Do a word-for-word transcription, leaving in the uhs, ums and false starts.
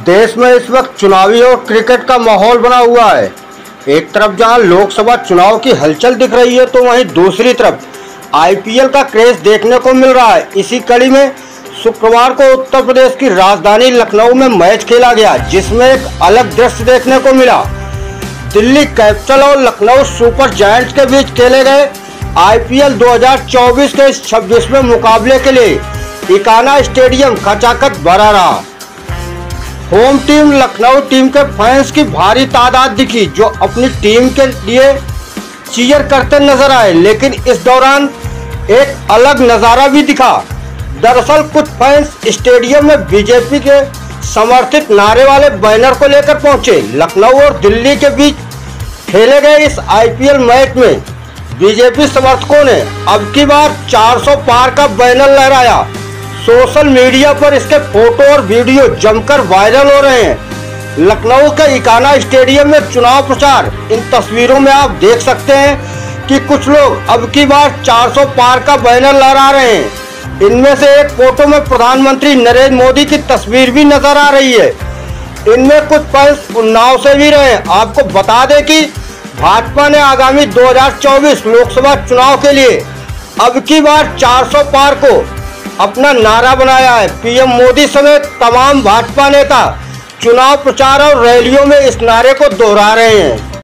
देश में इस वक्त चुनावी और क्रिकेट का माहौल बना हुआ है। एक तरफ जहां लोकसभा चुनाव की हलचल दिख रही है तो वहीं दूसरी तरफ आईपीएल का क्रेज देखने को मिल रहा है। इसी कड़ी में शुक्रवार को उत्तर प्रदेश की राजधानी लखनऊ में मैच खेला गया, जिसमें एक अलग दृश्य देखने को मिला। दिल्ली कैपिटल और लखनऊ सुपर जायंट्स के बीच खेले गए आईपीएल दो हज़ार चौबीस के इस छब्बीसवें मुकाबले के लिए इकाना स्टेडियम खचाखच भरा रहा। होम टीम लखनऊ टीम के फैंस की भारी तादाद दिखी, जो अपनी टीम के लिए चीयर करते नजर आए। लेकिन इस दौरान एक अलग नजारा भी दिखा। दरअसल कुछ फैंस स्टेडियम में बीजेपी के समर्थित नारे वाले बैनर को लेकर पहुंचे। लखनऊ और दिल्ली के बीच खेले गए इस आईपीएल मैच में बीजेपी समर्थकों ने अब की बार चार सौ पार का बैनर लहराया। सोशल मीडिया पर इसके फोटो और वीडियो जमकर वायरल हो रहे हैं। लखनऊ के इकाना स्टेडियम में चुनाव प्रचार, इन तस्वीरों में आप देख सकते हैं कि कुछ लोग अब की बार चार सौ पार का बैनर लहरा रहे हैं। इनमें से एक फोटो में प्रधानमंत्री नरेंद्र मोदी की तस्वीर भी नजर आ रही है। इनमें कुछ फैंस उन्नाव से भी रहे। आपको बता दें कि भाजपा ने आगामी दो हज़ार चौबीस लोकसभा चुनाव के लिए अब की बार चार सौ पार को अपना नारा बनाया है। पीएम मोदी समेत तमाम भाजपा नेता चुनाव प्रचार और रैलियों में इस नारे को दोहरा रहे हैं।